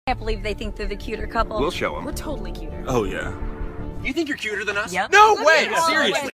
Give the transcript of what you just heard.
Can't believe they think they're the cuter couple. We'll show them. We're totally cuter. Oh, yeah. You think you're cuter than us? Yep. No way! Seriously.